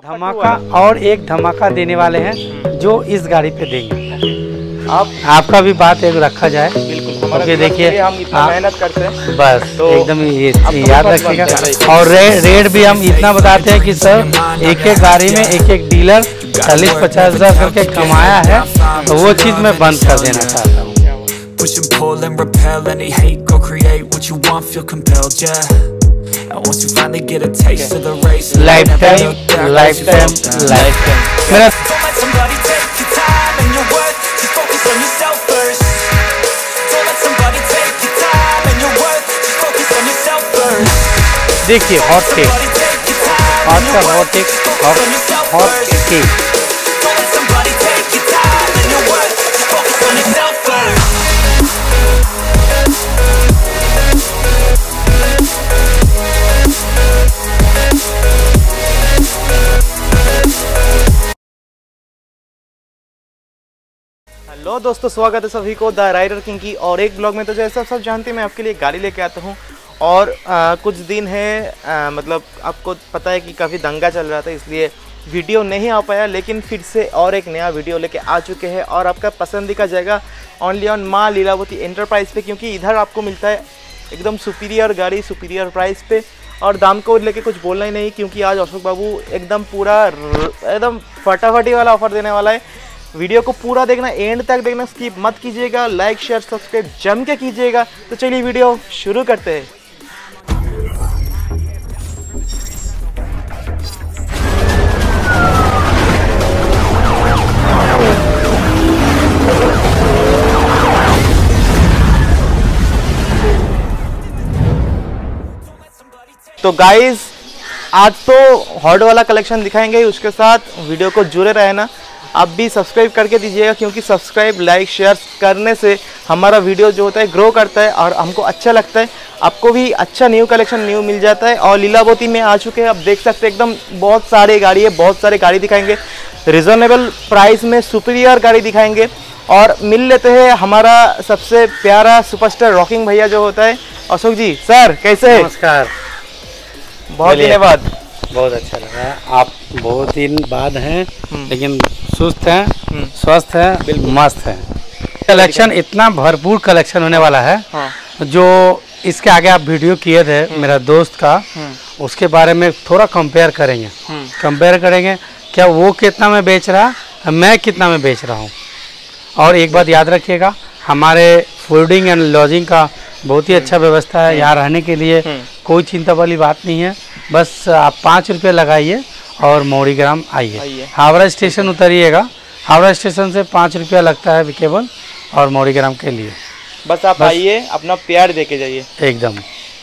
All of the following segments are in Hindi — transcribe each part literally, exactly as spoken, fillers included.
धमाका और एक धमाका देने वाले हैं जो इस गाड़ी पे देंगे। आप आपका भी बात एक रखा जाए। बिल्कुल क्योंकि देखिए हम इतना मेहनत करते हैं, बस तो एकदम ये तो याद फर्स्ट रखिएगा। बनते हैं। और रे, रेट भी हम इतना बताते हैं कि सर एक एक गाड़ी में एक एक डीलर चालीस पचास हजार करके कमाया है, तो वो चीज़ मैं बंद कर देना चाहता हूँ। Push and pull and repel any hate, go create what you want, feel compelled, yeah. And once you finally get a taste of the race, Lifetime, lifetime, lifetime. मेरा don't let somebody take your time and your worth, just focus on yourself first. Don't let somebody take your time and your worth, just focus on yourself first. देखिए hot cake, Somebody take your time hot and का your hot worth, cake, just focus hot on yourself hot first. Cake. Don't let somebody take your time and your worth, just focus on yourself first. Hello दोस्तों, स्वागत है सभी को द राइडर किंग की और एक ब्लॉग में। तो जैसा सब जानते हैं, मैं आपके लिए गाड़ी लेके आता हूँ और आ, कुछ दिन है आ, मतलब आपको पता है कि काफ़ी दंगा चल रहा था, इसलिए वीडियो नहीं आ पाया। लेकिन फिर से और एक नया वीडियो लेके आ चुके हैं और आपका पसंदीदा जगह ओनली ऑन माँ लीलावती एंटरप्राइज पे, क्योंकि इधर आपको मिलता है एकदम सुपीरियर गाड़ी सुपीरियर प्राइस पे। और दाम को लेके कुछ बोलना ही नहीं, क्योंकि आज अशोक बाबू एकदम पूरा एकदम फटाफटी वाला ऑफर देने वाला है। वीडियो को पूरा देखना, एंड तक देखना, स्किप मत कीजिएगा। लाइक शेयर सब्सक्राइब जम के कीजिएगा। तो चलिए वीडियो शुरू करते हैं। तो गाइस, आज तो हॉट वाला कलेक्शन दिखाएंगे, उसके साथ वीडियो को जुड़े रहना। आप भी सब्सक्राइब करके दीजिएगा, क्योंकि सब्सक्राइब लाइक शेयर करने से हमारा वीडियो जो होता है ग्रो करता है और हमको अच्छा लगता है। आपको भी अच्छा न्यू कलेक्शन न्यू मिल जाता है। और लीलावती में आ चुके हैं, आप देख सकते हैं एकदम बहुत सारे गाड़ी है, बहुत सारे गाड़ी दिखाएंगे रिजनेबल प्राइस में, सुपीरियर गाड़ी दिखाएंगे। और मिल लेते हैं हमारा सबसे प्यारा सुपरस्टार रॉकिंग भैया जो होता है अशोक जी। सर कैसे है? नमस्कार। बहुत दिन बाद। बहुत अच्छा लगा। आप बहुत दिन बाद हैं, लेकिन सुस्त हैं, स्वस्थ हैं, मस्त हैं। कलेक्शन इतना भरपूर कलेक्शन होने वाला है। हाँ। जो इसके आगे आप वीडियो किए थे मेरा दोस्त का, उसके बारे में थोड़ा कंपेयर करेंगे कंपेयर करेंगे क्या वो कितना में बेच रहा है, मैं कितना में बेच रहा हूँ। और एक बात याद रखिएगा, हमारे फूडिंग एंड लॉजिंग का बहुत ही अच्छा व्यवस्था है। यहाँ रहने के लिए कोई चिंता वाली बात नहीं है। बस आप पाँच रुपये लगाइए और मौरीग्राम आइए। हावड़ा स्टेशन उतरिएगा, हावड़ा स्टेशन से पाँच रुपया लगता है केवल, और मौरीग्राम के लिए बस आप आइए, अपना प्यार दे के जाइए एकदम।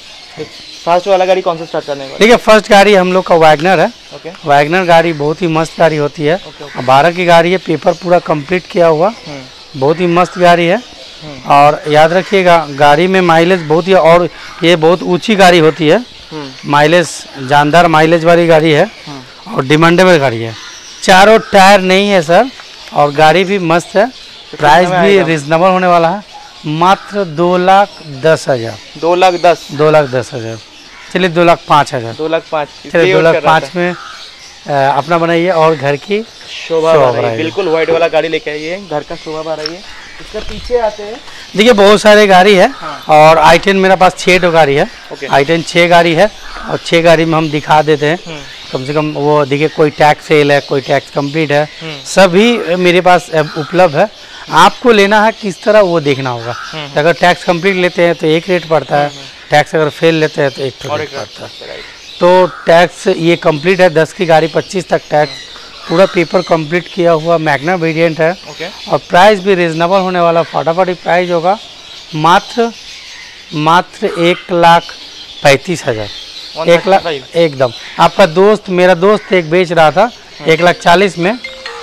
फर्स्ट वाला गाड़ी कौन सा स्टार्ट करने वाला? देखिए, फर्स्ट गाड़ी हम लोग का वैगनर है। ओके। वैगनर गाड़ी बहुत ही मस्त गाड़ी होती है। बारह की गाड़ी है, पेपर पूरा कंप्लीट किया हुआ, बहुत ही मस्त गाड़ी है। और याद रखिएगा, गाड़ी में माइलेज बहुत ही, और ये बहुत ऊंची गाड़ी होती है, माइलेज जानदार माइलेज वाली गाड़ी है और डिमांडेबल गाड़ी है। चारों टायर नहीं है सर, और गाड़ी भी मस्त है। प्राइस भी रिजनेबल होने वाला है, मात्र दो लाख दस हजार दो लाख दस दो लाख दस हजार चलिए दो लाख पाँच हजार दो लाख पाँच चलिए दो लाख पाँच में आ, अपना बनाइए और घर की शोभा बढ़ाइए। बिल्कुल व्हाइट वाला गाड़ी लेके आइए, घर का शोभा बढ़ाइए। इसका पीछे आते हैं, देखिए बहुत सारे गाड़ी है। हाँ। और आई टेन मेरे पास छः तो गाड़ी है। ओके। आई टेन छः गाड़ी है, और छः गाड़ी में हम दिखा देते हैं कम से कम। वो देखिए, कोई टैक्स फेल है, कोई टैक्स कंप्लीट है, सभी मेरे पास उपलब्ध है। आपको लेना है किस तरह वो देखना होगा। अगर टैक्स कंप्लीट लेते हैं तो एक रेट पड़ता है, टैक्स अगर फेल लेते हैं तो एक रेट पड़ता है। तो टैक्स ये कंप्लीट है, दस की गाड़ी पच्चीस तक टैक्स, पूरा पेपर कंप्लीट किया हुआ मैग्ना वेरिएंट है। ओके। और प्राइस भी रिजनेबल होने वाला, फटाफट प्राइस होगा, मात्र मात्र एक लाख पैंतीस हज़ार एक लाख एकदम। आपका दोस्त, मेरा दोस्त एक बेच रहा था एक लाख चालीस में,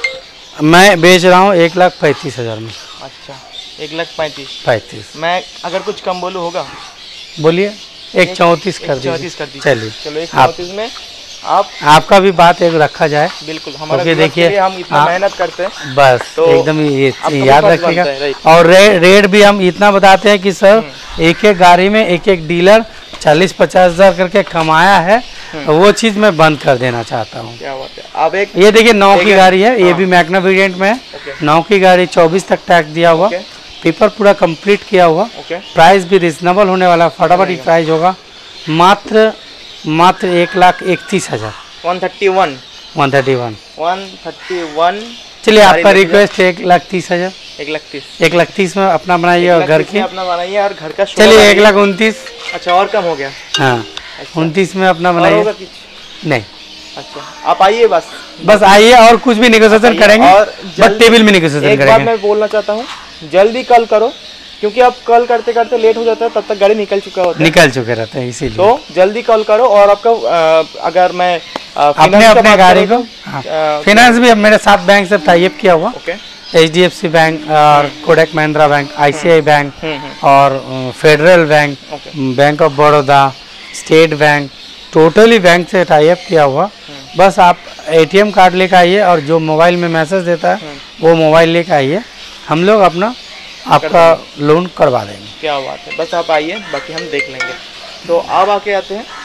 मैं बेच रहा हूँ एक लाख पैंतीस हज़ार में। अच्छा, एक लाख पैंतीस पैंतीस मैं अगर कुछ कम बोलूँ होगा? बोलिए, एक चौंतीस कर दीजिए। चौंतीस कर दीजिए। चलिए, चलो एक आप चौंतीस में आप आपका भी बात एक रखा जाए। बिल्कुल, हमारा क्योंकि देखिए देखिए हम इतना हाँ, मेहनत करते हैं, बस तो एकदम ये आपका भी याद फर्ज रखिएगा। बनता है, राइट। और रे, रेट भी हम इतना बताते हैं कि सर एक एक गाड़ी में एक एक डीलर चालीस पचास हजार करके कमाया है, वो चीज़ मैं बंद कर देना चाहता हूँ। क्या बात है। अब एक ये देखिए नौ की एक- गाड़ी है, ये हाँ। भी मैग्ना वेरिएंट में है। ओके। नौ की गाड़ी चौबीस तक टैक्स दिया हुआ, ओके। पेपर पूरा कंप्लीट किया हुआ, ओके। प्राइस भी रिजनेबल होने वाला, फटाफट ही प्राइस होगा, मात्र मात्र एक लाख इकतीस हजार one thirty one one thirty one one thirty one चलिए गाड़ी आपका लेके रिक्वेस्ट है एक लाख तीस हजार एक लाख तीस एक लाख तीस में अपना बनाइए और घर की। अपना बनाइए और घर का शोभा चलिए एक बढ़ाइए। लाख उनतीस अच्छा और कम हो गया। हाँ अच्छा। उनतीस में अपना और बनाइए। होगा कुछ? नहीं अच्छा आप आइए बस बस आइए और कुछ भी नेगोशिएशन आइए करेंगे और बट जल्दी- टेबल में नेगोशिएशन एक बात करेंगे। मैं बोलना चाहता हूँ, जल्दी कल करो क्योंकि आप कल करते करते लेट हो जाता है, तब तक गाड़ी निकल चुका होता है। निकल चुके रहते हैं इसीलिए तो जल्दी कॉल करो और आपका अ, अगर मैं अ, अपने finance का अपने बात गाड़ी करूं को तो, हाँ। अ, फाइनेंस भी अब मेरे साथ बैंक से टाइप किया हुआ, okay H D F C bank और Kotak Mahindra bank, I C I bank hmm, hmm, और federal bank, okay. Bank of Baroda, state bank, totally bank से टाइप किया हुआ। बस आप ए टी एम कार्ड लेकर आइए और जो मोबाइल में मैसेज देता है वो मोबाइल लेकर आइए, हम लोग अपना आपका लोन करवा देंगे। क्या बात है। बस आप आइए बाकी हम देख लेंगे। तो अब आके आते हैं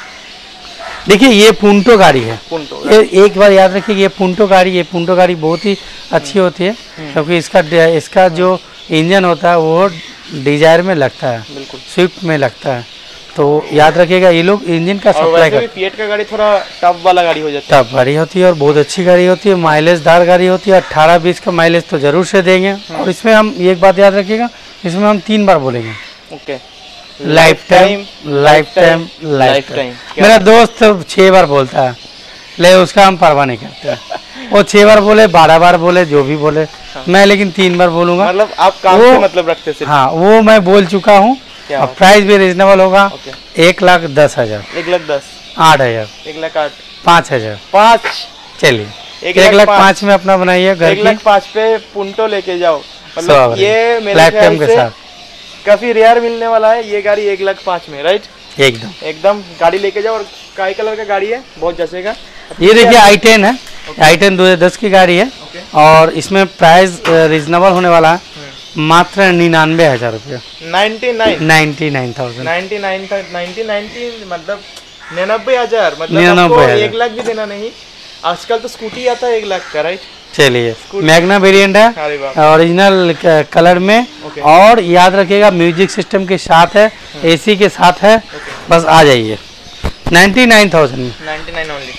देखिए ये पुंटो गाड़ी है, पुंटो। ये एक बार याद रखिए ये पुंटो गाड़ी ये पुंटो गाड़ी बहुत ही अच्छी होती है क्योंकि इसका इसका जो इंजन होता है वो डिजायर में लगता है, बिल्कुल स्विफ्ट में लगता है, तो याद रखिएगा ये लोग इंजन का और सप्लाई वैसे भी कर फिएट का गाड़ी थोड़ा टफ वाला गाड़ी हो जाता है। टफ गाड़ी होती है और बहुत अच्छी गाड़ी होती है, माइलेजदार गाड़ी होती है, अट्ठारह बीस का माइलेज तो जरूर से देंगे। और इसमें हम एक बात याद रखिएगा, इसमें हम तीन बार बोलेंगे okay life time life time life time. मेरा दोस्त तो छह बार बोलता है ले उसका हम परवाह नहीं करते, वो छह बार बोले बारह बार बोले जो भी बोले, मैं लेकिन तीन बार बोलूंगा। मतलब आप काम वो- से मतलब रखते सिर्फ। हाँ वो मैं बोल चुका हूँ क्या और बात प्राइस भी रिजनेबल होगा, ओके। एक लाख दस हजार एक लाख दस आठ हजार एक लाख आठ पाँच हजार पाँच चलिए एक एक लाख लाख पाँच। पाँच में अपना बनाइए घर एक की लाख पाँच पे पुंटो लेके जाओ। सौ मतलब वाली। ये मेरे लाइफ ख्याल टाइम के से साथ काफी रेयर मिलने वाला है ये गाड़ी एक लाख पाँच में, राइट? एकदम। एकदम गाड़ी लेके जाओ। और काई कलर का गाड़ी है, बहुत जचेगा। ये देखिए आई टेन है, आई टेन दो हजार दस की गाड़ी है ओके। और इसमें प्राइस रिजनेबल होने वाला है मात्र निन्यानवे हजार रुपया ninety nine ninety nine thousand ninety nine ninety ninety मतलब निन्यानवे हजार मतलब निन्यानवे आपको हजार। एक लाख भी देना नहीं। आजकल तो स्कूटी आता है एक लाख का, राइट? चलिए स्कूटी। मैग्ना वेरिएंट है अरे बाप। ओरिजिनल कलर में ओके। और याद रखिएगा म्यूजिक सिस्टम के साथ है, एसी के साथ है, बस आ जाइए नाइन्टी नाइन थाउजेंड में। Ninety nine only.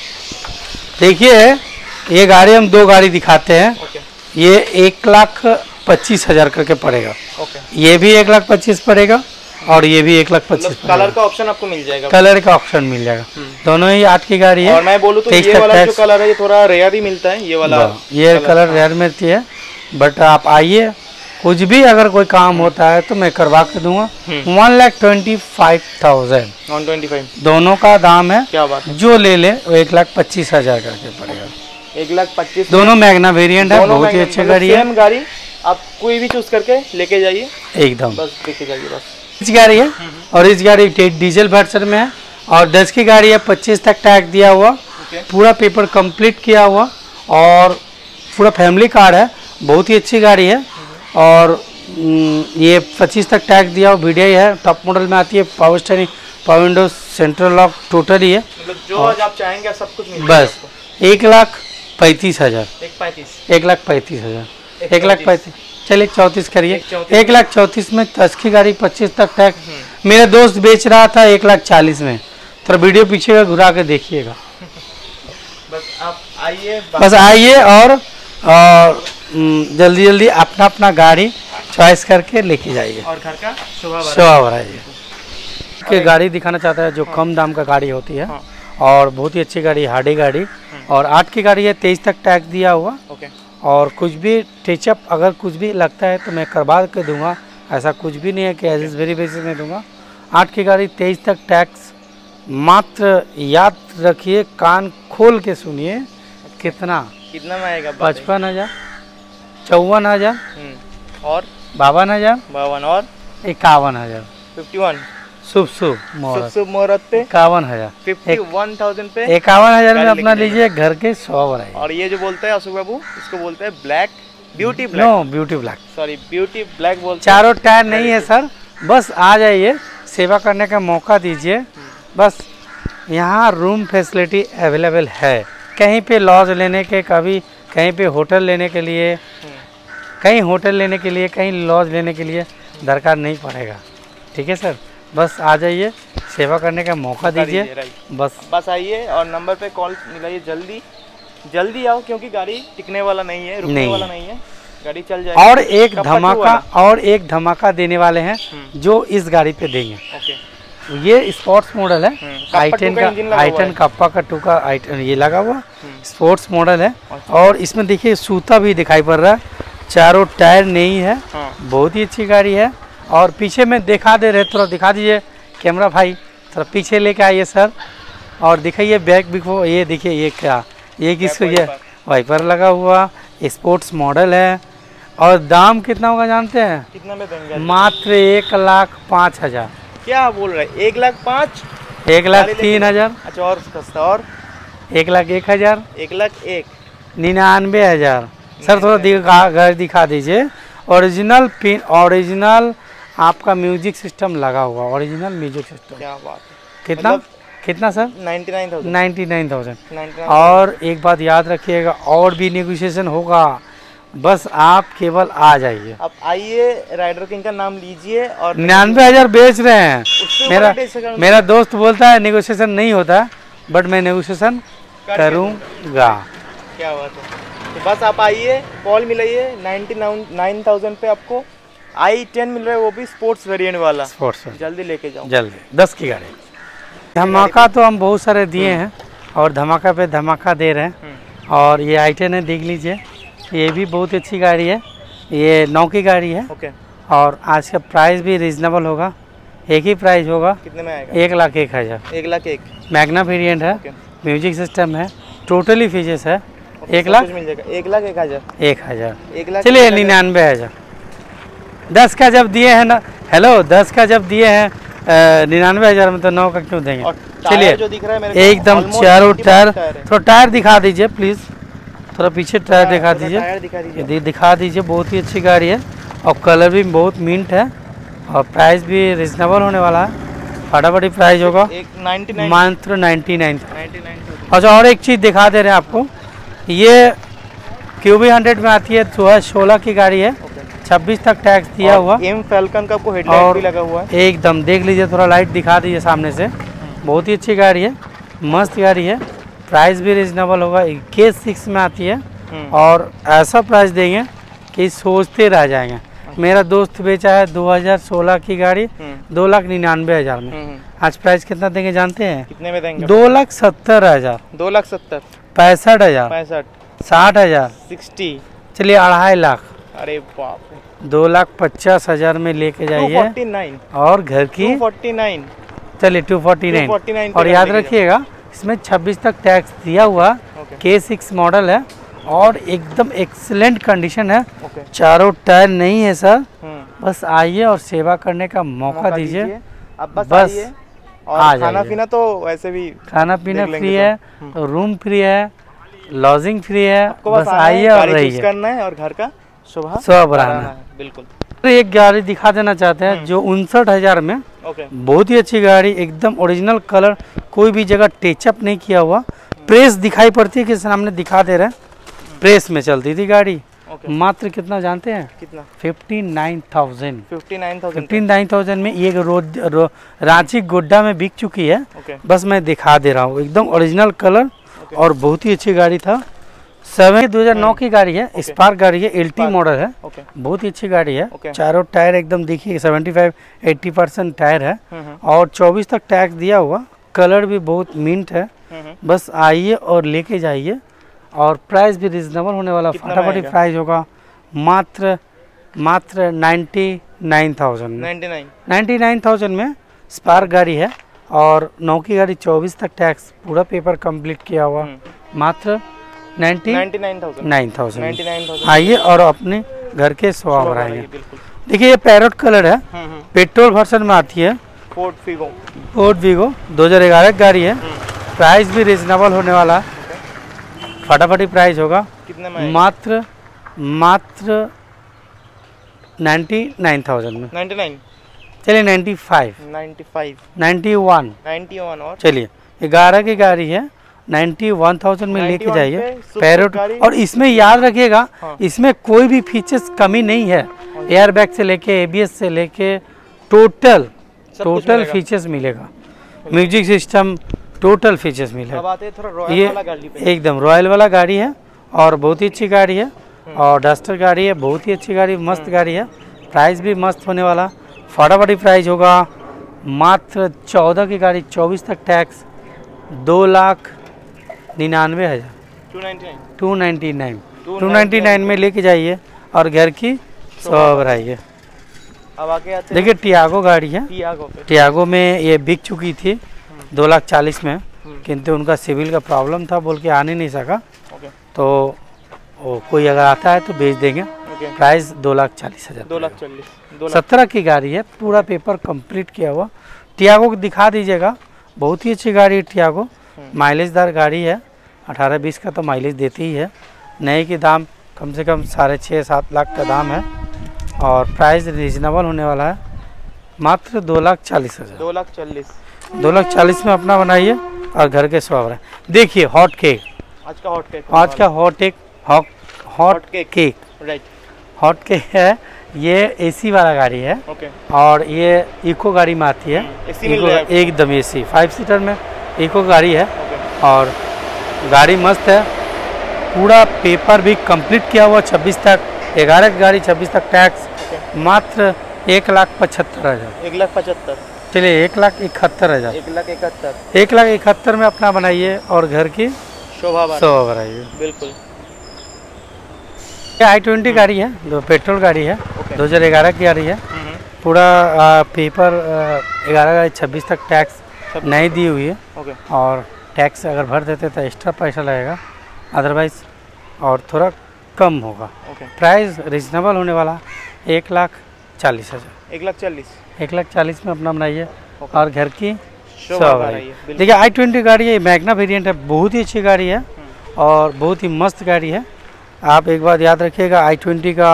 देखिए ये गाड़ी हम दो गाड़ी दिखाते हैं, ओके ये एक लाख पच्चीस हजार करके पड़ेगा, ओके। ये भी एक लाख पच्चीस पड़ेगा और ये भी एक लाख पच्चीस मतलब कलर का ऑप्शन आपको मिल जाएगा। कलर का ऑप्शन मिल जाएगा, दोनों ही आठ की गाड़ी है। और मैं बोलूँ तो तेईस ये तक वाला जो टैक्स- कलर है ये थोड़ा रेयर ही मिलता है, ये वाला ये कलर रेयर में है, बट आप आइए कुछ भी अगर कोई काम होता है तो मैं करवा के दूंगा। One lakh twenty five thousand one twenty five दोनों का दाम है, क्या बात है। जो ले ले वो एक लाख पच्चीस हजार करके पड़ेगा। एक लाख पच्चीस दोनों मैग्ना वेरिएंट है, दोनों बहुत ही महंगे- अच्छी मतलब गाड़ी है सेम गाड़ी आप कोई भी चूज करके लेके जाइए, एकदम। बस लेके जाइए बस। इस गाड़ी है और इस गाड़ी डी- डीजल वर्जन में है और दस की गाड़ी है, पच्चीस तक टैग दिया हुआ, ओके पूरा पेपर कंप्लीट किया हुआ और पूरा फैमिली कार है, बहुत ही अच्छी गाड़ी है। और हम्म, ये पच्चीस तक टैग दिया हुआ, वीडियो है, टॉप मॉडल में आती है, power steering, power window, central lock totally है। मतलब जो आज आप चाहेंगे सब कुछ मिल जाएगा बस एक लाख पैंतीस हजार आपको। एक पैंतीस एक लाख पैंतीस हजार एक एक लाख चौंतीस। पैंतीस चलिए चौंतीस करिए, एक चौंतीस एक लाख चौंतीस में दस की गाड़ी पच्चीस तक टैग मेरा दोस्त बेच रहा था एक लाख चालीस में, थोड़ा वीडियो पीछे का घुरा के देखिएगा। बस आप आइए बस आइए और और, हम्म, जल्दी जल्दी अपना अपना गाड़ी चॉइस करके लेके जाइए, और घर का शोभा बढ़ाइए। शोभा बढ़ाइए। के गाड़ी दिखाना चाहता है जो कम दाम का गाड़ी होती है हाँ। और बहुत ही अच्छी गाड़ी, हार्डी गाड़ी और आठ की गाड़ी है, तेईस तक टैग दिया हुआ ओके और कुछ भी टचअप अगर कुछ भी लगता है तो मैं करवा के दूंगा, ऐसा कुछ भी नहीं है कि एज इज वेरी बेसिस में दूंगा। आठ की गाड़ी तेईस तक टैक्स, मात्र याद रखिए, कान खोल के सुनिए, कितना कितना में आएगा? पचपन हजार चौवन हजार हम्म, और बावन हजार बावन और इक्यावन हजार फिफ्टी वन शुभ शुभ शुभ मुहूर्त शुभ मुहूर्त पे इक्यावन हजार फिफ्टी वन थाउजेंड पे। इक्यावन हजार में गाड़ी अपना लेके लीजिए घर के सौ बढ़ाइए। और ये जो बोलते हैं अशोक बाबू, इसको बोलते हैं black beauty black, no beauty black, sorry beauty black बोलते हैं। चारों टायर नहीं है सर, बस आ जाइए, सेवा करने का मौका दीजिए, बस यहाँ रूम फैसिलिटी अवेलेबल है। कहीं पे लॉज लेने के, कभी कहीं पे होटल लेने के लिए, कहीं होटल लेने के लिए, कहीं लॉज लेने के लिए दरकार नहीं पड़ेगा। ठीक है सर, बस आ जाइए, सेवा करने का मौका दीजिए। बस बस आइए और नंबर पे कॉल मिलाइए, जल्दी जल्दी आओ, क्योंकि गाड़ी टिकने वाला नहीं है, रुकने नहीं। वाला नहीं है, गाड़ी चल जाएगी। और एक कब तक धमाका हुआ? और एक धमाका देने वाले हैं जो इस गाड़ी पे देंगे। ओके, ये स्पोर्ट्स मॉडल है, कप्पा आई टू टेन का इंजन का, लगा आई हुआ टेन है। कप्पा का टू का आई टेन ये लगा हुआ स्पोर्ट्स मॉडल है। और इसमें देखिए सूता भी दिखाई पड़ रहा है, चारों टायर नई है, हाँ। बहुत ही अच्छी गाड़ी है। और पीछे में दिखा दे रहे, थोड़ा दिखा दीजिए कैमरा भाई, थोड़ा पीछे लेके आइए सर, और दिखाइए बैक भी को। ये देखिए ये क्या, ये किसको, ये वाइपर लगा हुआ, स्पोर्ट्स मॉडल है। और दाम कितना होगा जानते हैं? कितना में देंगे? मात्र एक लाख पाँच हजार। क्या बोल रहे हैं? एक लाख पाँच, एक लाख गाड़ी तीन लेके- हजार, अच्छा और सस्ता, और एक लाख एक हजार, एक लाख एक, निन्यानवे हजार। सर थोड़ा दिखा, घर दिखा दीजिए। ओरिजिनल पिन, ओरिजिनल आपका म्यूजिक सिस्टम लगा हुआ, ओरिजिनल म्यूजिक सिस्टम। क्या बात है। कितना मतलब कितना sir? Ninety nine thousand ninety nine thousand. Ninety और एक बात याद रखिएगा, और भी नेगोशिएशन होगा, बस आप केवल आ जाइए। आप आइए, राइडर किंग का नाम लीजिए और निन्यानवे हजार बेच रहे हैं। उससे मेरा ऊपर कैसे करूं? मेरा दोस्त बोलता है नेगोशिएशन नहीं होता, बट मैं नेगोशिएशन करके करूँगा। क्या बात है। तो बस आप आइए, कॉल मिलाइए, नाइन्टी नाइन थाउजेंड पे आपको आई टेन मिल रहा है, वो भी स्पोर्ट्स वेरिएंट वाला। स्पोर्ट्स में जल्दी लेके जाओ। जल्दी, दस की गाड़ी। धमाका तो हम बहुत सारे दिए हैं और धमाका पे धमाका दे रहे हैं। और ये आई टेन है, देख लीजिए, ये भी बहुत अच्छी गाड़ी है, ये नौ की गाड़ी है। ओके, और आज का प्राइस भी रिजनेबल होगा, एक ही प्राइस होगा, कितने में आएगा? एक लाख एक हज़ार। एक लाख एक। मैग्ना वेरिएंट है, ओके, म्यूजिक सिस्टम है, टोटली फीचर्स है। ओके, एक सब लाख कुछ मिल जाएगा। एक लाख एक हजार। एक हज़ार एक लाख चलिए, एक हजार। निन्यानवे हज़ार। दस का जब दिए हैं ना, हेलो, दस का जब दिए हैं निन्यानवे हज़ार में, तो नौ का क्यों देंगे? और टायर चलिए, जो दिख रहा है मेरे को, एकदम almost चारों ninety टायर, percent टायर है। थोड़ा टायर दिखा दीजिए प्लीज़, थोड़ा पीछे टायर थोड़ा- दिखा थोड़ा दीजिए, टायर दिखा दीजिए। दि- दिखा दीजिए। बहुत ही अच्छी गाड़ी है और कलर भी बहुत मिंट है और प्राइस भी रिजनेबल होने वाला है, फटाफटी प्राइस होगा, एक नाइन्टी नाइन मात्र ninety nine. Ninety nine thousand. अच्छा, और एक चीज़ दिखा दे रहे हैं आपको, ये क्यूबी हंड्रेड में आती है, दो हज़ार सोलह की गाड़ी है, छब्बीस तक टैक्स दिया हुआ। एम फैल्कन का आपको हेडलाइट और भी लगा हुआ है। एकदम देख लीजिए, थोड़ा लाइट दिखा दीजिए सामने से, बहुत ही अच्छी गाड़ी है, मस्त गाड़ी है, प्राइस भी रिजनेबल होगा, के सिक्स में आती है। और ऐसा प्राइस देंगे कि सोचते रह जाएंगे। मेरा दोस्त बेचा है दो हज़ार सोलह की गाड़ी दो लाख निन्यानवे हज़ार में, हम्म, आज प्राइस कितना देंगे जानते हैं? कितने में देंगे? दो लाख सत्तर हज़ार, दो लाख सत्तर, पैंसठ हज़ार, पैंसठ, साठ हज़ार, सिक्सटी। चलिए अढ़ाई लाख, अरे बाप रे, दो लाख पचास हज़ार में लेके टू जाइए। फोर्टी नाइन, और घर की टू फोर्टी नाइन। चलिए two forty nine. Two forty nine और पे याद लेके जाओ। रखिएगा, इसमें छब्बीस तक टैक्स दिया हुआ, ओके, के सिक्स मॉडल है और एकदम एक्सीलेंट कंडीशन है, ओके। चारों टायर नहीं है सर। हम्म, बस आइए और सेवा करने का मौका दीजिए। अब बस, बस आइए आ और खाना जाइए। पीना तो वैसे भी खाना पीना देख लेंगे फ्री तो। है, रूम फ्री है, लॉजिंग फ्री है, आपको बस आना है, आइए और गाड़ी चूज रहिए। करना है और घर का सुबह सुबह बढ़ाना बढ़ाना है। बिल्कुल। तो एक गाड़ी दिखा देना चाहते हैं जो उनसठ हज़ार में, ओके, बहुत ही अच्छी गाड़ी, एकदम ओरिजिनल कलर, कोई भी जगह टचअप नहीं किया हुआ, प्रेस दिखाई पड़ती है कि सामने दिखा दे रहे हैं, प्रेस में चलती थी गाड़ी। ओके। मात्र कितना जानते हैं? कितना? Fifty nine thousand. Fifty nine thousand. Fifty nine thousand में ये रोज रो, रांची गोड्डा में बिक चुकी है। ओके, बस मैं दिखा दे रहा हूँ, एकदम ओरिजिनल कलर ओके। और बहुत ही अच्छी गाड़ी था। सेवन दो हज़ार नौ की गाड़ी है, स्पार्क गाड़ी है, एलटी मॉडल है, ओके, बहुत ही अच्छी गाड़ी है। ओके। चारों टायर एकदम देखिए seventy five eighty percent tyre है हम्म, हम्म, और चौबीस तक टैक्स दिया हुआ, कलर भी बहुत मिंट है। हम्म, बस आइए और लेके जाइए और प्राइस भी रिजनेबल होने वाला, कितना में फटाफटी आएगा? प्राइस होगा, मात्र मात्र नाइन्टी नाइन थाउजेंड में, ninety nine. Ninety nine thousand में स्पार्क गाड़ी है और नौ की गाड़ी चौबीस तक टैक्स पूरा पेपर कंप्लीट किया हुआ, मात्र ninety ninety nine thousand. Nine thousand ninety nine thousand. आइए और अपने घर के स्वाब बढ़ाएंगे। बिल्कुल। देखिए ये पैरोट कलर है, हम्म, हम्म, पेट्रोल वर्जन में आती है, फोर्ड फिगो। फोर्ड वीगो दो हज़ार ग्यारह की गाड़ी है, प्राइस भी रिजनेबल होने वाला है, फटाफटी प्राइस होगा, कितने में आएगा? मात्र मात्र नाइन्टी नाइन थाउजेंड में। नाइन्टी नाइन, चलिए ninety five, ninety five, ninety one, ninety one और चलिए ग्यारह की गाड़ी है, नाइन्टी वन थाउजेंड में लेके जाइए पे पैरोट। गाड़ी। और इसमें याद रखिएगा, हाँ। इसमें कोई भी फीचर्स कमी नहीं है। एयर बैग से लेके एबीएस से लेके टोटल टोटल मिलेगा। फीचर्स मिलेगा। म्यूजिक सिस्टम टोटल फीचर्स मिलेगा। अब आते हैं थोड़ा रॉयल ये वाला गाड़ी पे। एकदम रॉयल वाला गाड़ी है और बहुत ही अच्छी गाड़ी है और डस्टर गाड़ी है, बहुत ही अच्छी गाड़ी, मस्त गाड़ी है। प्राइस भी मस्त होने वाला, फटाफटी प्राइस होगा मात्र चौदह की गाड़ी, चौबीस तक टैक्स, दो लाख निन्यानवे हज़ार two ninety nine two ninety nine two ninety nine में लेके जाइए और घर की शोभा बढ़ाइए। अब आगे आते हैं देखिए टियागो गाड़ी है, टियागो पे। टियागो में ये बिक चुकी थी दो लाख चालीस में, किंतु उनका सिविल का प्रॉब्लम था बोल के आने नहीं सका, ओके तो वो कोई अगर आता है तो बेच देंगे। ओके प्राइस दो लाख चालीस हज़ार दो लाख चालीस दो लाख सत्रह की गाड़ी है, पूरा पेपर कंप्लीट किया हुआ। टियागो को दिखा दीजिएगा, बहुत ही अच्छी गाड़ी है टियागो, माइलेजदार गाड़ी है, अठारह बीस का तो माइलेज देती ही है। नए की दाम कम से कम साढ़े छः सात लाख का दाम है और प्राइस रीजनेबल होने वाला है, मात्र दो लाख चालीस हज़ार दो लाख चालीस दो लाख चालीस में अपना बनाइए और घर के स्वावर है। देखिए हॉट केक, आज का हॉट केक आज का hot cake hot hot cake. Cake right hot cake है। ये एसी वाला गाड़ी है ओके और ये इको गाड़ी में आती है। एसी मिल इको रहा है एकदम एसी फाइव सीटर में इको गाड़ी है ओके और गाड़ी मस्त है, पूरा पेपर भी कंप्लीट किया हुआ छब्बीस तक, ग्यारह की गाड़ी छब्बीस तक टैक्स, मात्र एक लाख पचहत्तर हज़ार एक लाख पचहत्तर चलिए एक लाख इकहत्तर हज़ार एक लाख इकहत्तर एक लाख इकहत्तर में अपना बनाइए और घर की शोभा बार शोभा बढ़ाइए। बिल्कुल ये आई ट्वेंटी गाड़ी है, दो पेट्रोल गाड़ी है, ओके। दो हज़ार ग्यारह की गाड़ी है, हम्म, पूरा आ, पेपर ग्यारह गाड़ी छब्बीस तक टैक्स छब्बीस नहीं दी हुई है ओके और टैक्स अगर भर देते तो एक्स्ट्रा पैसा लगेगा, अदरवाइज और थोड़ा कम होगा। ओके प्राइस रिजनेबल होने वाला एक लाख चालीस हज़ार एक लाख चालीस एक लाख चालीस में अपना बनाइए ओके। और घर की शोभा शोभा बढ़ाइए, बढ़ाइए। बिल्कुल। देखिए आई ट्वेंटी गाड़ी है, मैग्ना वेरिएंट है, बहुत ही अच्छी गाड़ी है और बहुत ही मस्त गाड़ी है। आप एक बात याद रखिएगा, आई ट्वेंटी का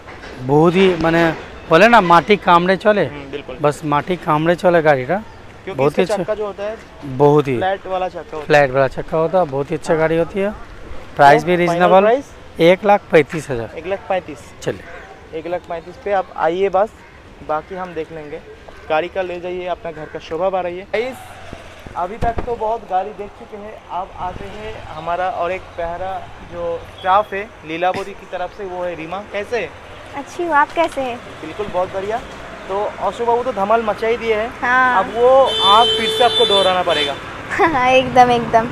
बहुत ही मैंने बोले ना माटी कामड़े चले, हम्म, बिल्कुल बस माटी कामड़े चले गाड़ी का, क्योंकि बहुत ही इसका अच्छा चक्का जो होता है बहुत ही फ्लैट वाला चक्का होता फ्लैट वाला चक्का होता है, बहुत ही अच्छा गाड़ी होती है। प्राइस भी final रीजनेबल प्राइस? एक लाख पैंतीस हज़ार है एक लाख पैंतीस चलिए। एक लाख पैंतीस पे आप आइए, बस बाकी हम देख लेंगे। गाड़ी का ले जाइए, अपना घर का शोभा बढ़ाइए। गाइस अभी तक तो बहुत गाड़ी देख चुके हैं, अब आते हैं हमारा और एक पहरा जो स्टाफ है लीलावती की तरफ से, वो है रीमा। कैसे है? अच्छी हो, आप कैसे हैं? बिल्कुल बहुत बढ़िया। तो औशु बाबू तो धमाल मचा ही दिए हैं, हाँ अब वो आप फिर से आपको दोहराना पड़ेगा। एकदम एकदम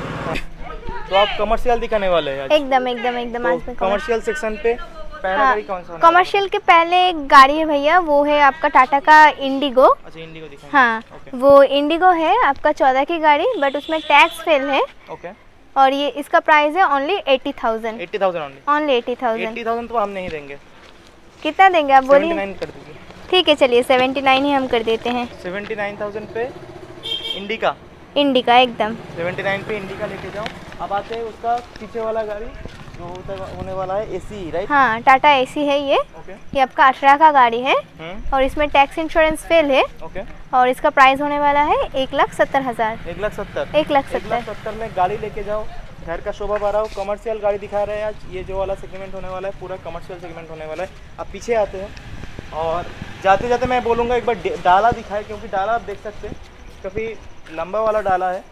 तो आप कमर्शियल दिखाने वाले हैं आज। एकदम एकदम एकदम आज तो मैं कमर्शियल सेक्शन पे पहला हाँ, गाड़ी कौन सा होने वाला कमर्शियल के पहले एक गाड़ी है भैया, वो है आपका टाटा का इंडिगो। है? अच्छा इंडिगो दिखाएंगे। हाँ ओके वो इंडिगो है आपका चौदह की गाड़ी, बट उसमें टैक्स फेल है ओके और ये इसका प्राइस है only eighty thousand eighty thousand only. Only eighty thousand eighty thousand तो हम नहीं देंगे, कितना देंगे आप सेवेंटी बोलिए? नाइन कर दीजिए। ठीक है चलिए सेवेंटी नाइन ही हम कर देते हैं। सेवेंटी नाइन थाउजेंड पे इंडिका, इंडिका एकदम सेवेंटी नाइन पे इंडिका लेके जाओ। अब आते हैं उसका पीछे वाला गाड़ी जो होता होने वाला है एसी, राइट? हाँ टाटा एसी है ये ओके ये आपका अठारह का गाड़ी है हम्म और इसमें टैक्स इंश्योरेंस फेल है ओके और इसका प्राइस होने वाला है एक लाख सत्तर हज़ार एक लाख सत्तर एक लाख एक लाख सत्तर सत्तर में गाड़ी लेके जाओ, घर का शोभा बढ़ाओ। कमर्शियल गाड़ी दिखा रहे हैं आज, ये जो वाला सेगमेंट होने वाला है पूरा कमर्शियल सेगमेंट होने वाला है। अब पीछे आते हैं और जाते जाते मैं बोलूँगा एक बार डे- डाला दिखाए, क्योंकि डाला आप देख सकते हैं काफ़ी लंबा वाला डाला है।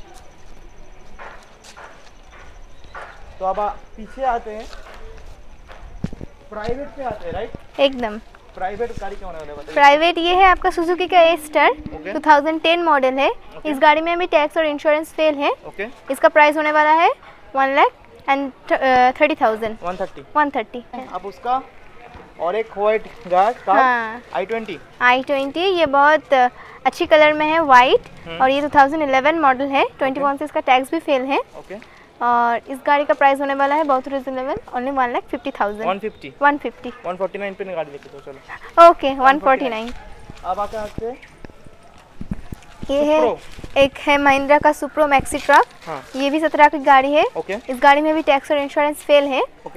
तो अब आ- पीछे आते हैं, प्राइवेट पे आते हैं, राइट? एकदम प्राइवेट गाड़ी क्या होने वाला है बताइए। प्राइवेट ये है आपका सुजुकी का A star okay. Two thousand ten model है। ओके। इस गाड़ी में अभी टैक्स और इंश्योरेंस फेल है। ओके इसका प्राइस होने वाला है one lakh and thirty thousand one thirty. One thirty अब उसका और एक वाइट कार हाँ आई ट्वेंटी आई ट्वेंटी ये बहुत अ, अच्छी कलर में है वाइट और ये टू थाउजेंड इलेवन मॉडल है। ट्वेंटी वन से इसका टैक्स भी फेल है ओके और इस गाड़ी का प्राइस होने वाला है बहुत reasonable only one lakh fifty thousand one fifty one fifty one forty nine पे गाड़ी लेके दो चलो। ओके वन फोर्टी नाइन अब आते हैं आपसे ये है सुप्रो। एक है महिंद्रा का सुप्रो मैक्सी ट्रक। हाँ ये भी सत्रह की गाड़ी है। ओके इस गाड़ी में भी टैक्स और इंश्योरेंस फेल है ओके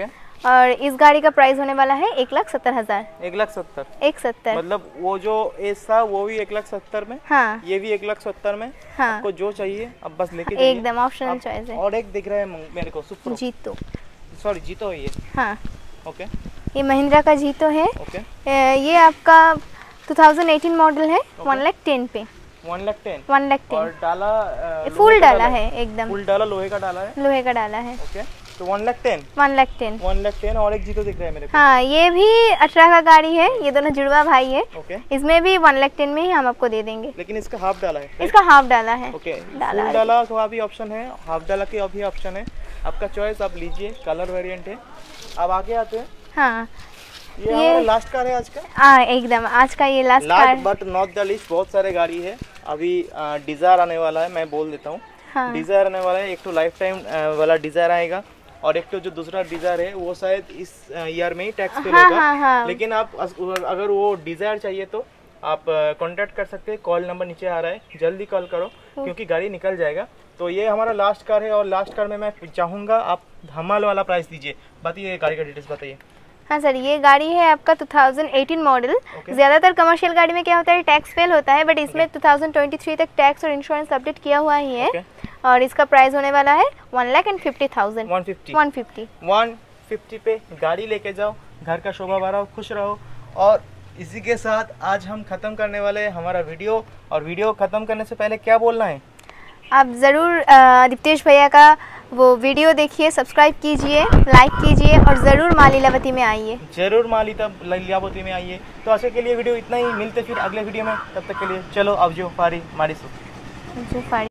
और इस गाड़ी का प्राइस होने वाला है एक लाख सत्तर हजार। एक लाख सत्तर एक सत्तर मतलब वो जो एस था वो भी एक लाख सत्तर में, हाँ ये भी एक लाख सत्तर में। हाँ आपको जो चाहिए अब बस लेके जाइए। एकदम ऑप्शनल आप- चॉइस है। और एक दिख रहा है मंग- मेरे को सुप्रो, जीतो, सॉरी जीतो है ये। हाँ ओके ये महिंद्रा का जीतो है। ओके अ, ये आपका टू थाउजेंड एटीन मॉडल है, वन लाख टेन पे, one lakh ten one lakh और टेन डाला अ, लोहे फुल का डाला है एकदम, फुल डाला लोहे का डाला है। लोहे का डाला है। ओके तो one lakh ten one lakh ten one lakh ten और एक जीतो दिख रहा है मेरे को। हाँ ये भी अठारह का गाड़ी है, ये दोनों जुड़वा भाई है। ओके इसमें भी वन लाख टेन में ही हम आपको दे देंगे। लेकिन इसका हाफ डाला है। इसका हाफ डाला है। ओके डाला फुल है। डाला का भी ऑप्शन है, हाफ डाला के भी ऑप्शन है, आपका चॉइस आप लीजिए। कलर वेरिएंट है। अब आगे आते हैं, हाँ ये ये- हमारा लास्ट कार है आज का। हाँ एकदम आज का ये last car. Last but not the least, बहुत सारे गाड़ी है। अभी डिजायर आने वाला है, मैं बोल देता हूँ। हाँ डिजायर आने वाला है, एक तो लाइफ टाइम वाला डिजायर आएगा और एक तो जो दूसरा डिजायर है वो शायद इस ईयर में ही टैक्स पे हाँ, होगा। हाँ, हाँ। लेकिन आप अस- अगर वो डिजायर चाहिए तो आप कांटेक्ट कर सकते हैं, कॉल नंबर नीचे आ रहा है, जल्दी कॉल करो क्योंकि गाड़ी निकल जाएगा। तो ये हमारा लास्ट कार है और लास्ट कार में मैं चाहूँगा आप धमाल वाला प्राइस दीजिए। बताइए गाड़ी का डिटेल्स बताइए। हाँ सर ये गाड़ी है आपका two thousand eighteen model. Okay. ज़्यादातर कमर्शियल गाड़ी में क्या होता है टैक्स फेल होता है, बट इसमें टू थाउजेंड ट्वेंटी थ्री तक टैक्स और इंश्योरेंस अपडेट किया हुआ ही है। Okay. और इसका प्राइस होने वाला है one lakh and fifty thousand one fifty one fifty one fifty पे गाड़ी लेके जाओ, घर का शोभा बढ़ाओ, खुश रहो। और इसी के साथ आज हम ख़त्म करने वाले हैं हमारा वीडियो। और वीडियो ख़त्म करने से पहले क्या बोलना है? आप ज़रूर अ, दीप्तेश भैया का वो वीडियो देखिए, सब्सक्राइब कीजिए, लाइक कीजिए और ज़रूर माँ लीलावती में आइए। जरूर माँ लीलावती में आइए। तो आज के लिए वीडियो इतना ही, मिलते फिर अगले वीडियो में, तब तक के लिए चलो अब जो फारी मारी सो। जो फाड़ी